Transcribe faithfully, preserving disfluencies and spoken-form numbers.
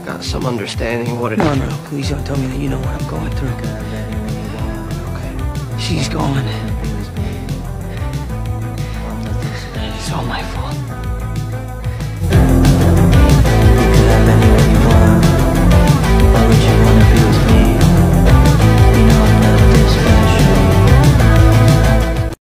got some understanding of what it No, is. no, please don't tell me that you know what I'm going through. Okay. She's gone. It's all my fault. You could have anyone you